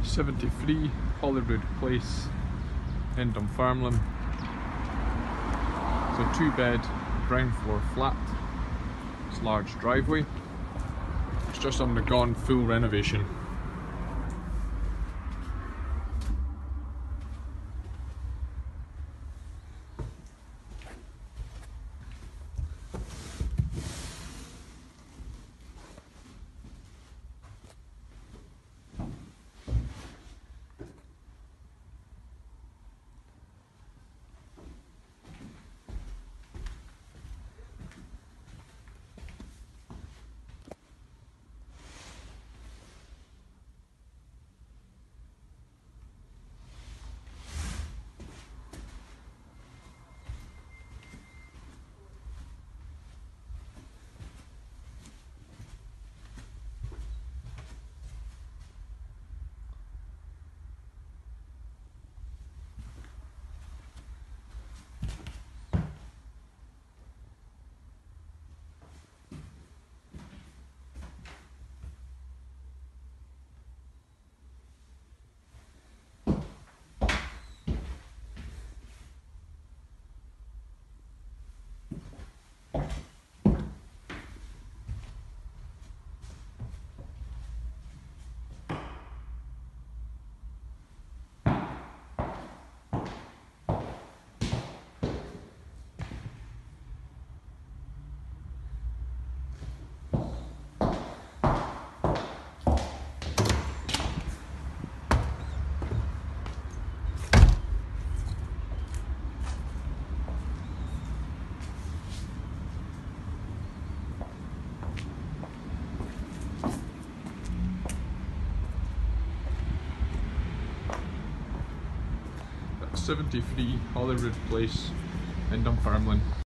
73 Holyrood Place in Dunfermline. It's a 2-bed, ground floor flat. It's large driveway. It's just undergone full renovation. That's 73 Holyrood Place in Dunfermline.